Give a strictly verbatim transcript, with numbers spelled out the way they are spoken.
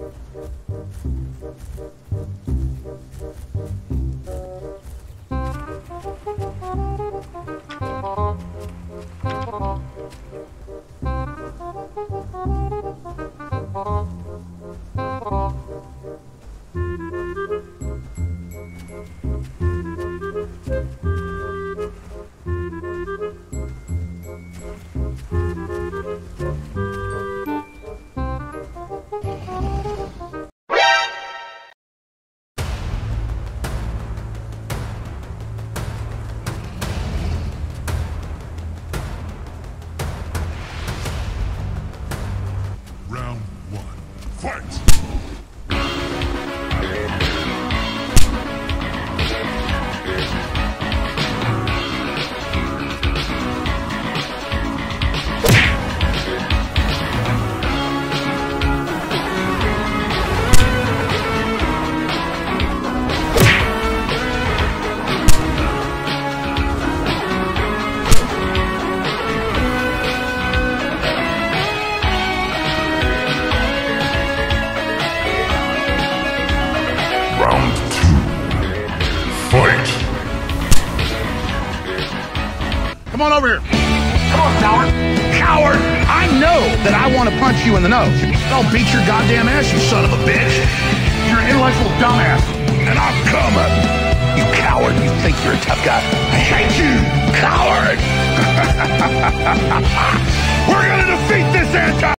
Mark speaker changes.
Speaker 1: Round one, fight! Round two, fight!
Speaker 2: Come on over here. Come on, coward. Coward! I know that I want to punch you in the nose. I'll beat your goddamn ass, you son of a bitch. You're an intellectual dumbass. And I'm coming. You coward. You think you're a tough guy. I hate you, coward! We're gonna defeat this anti-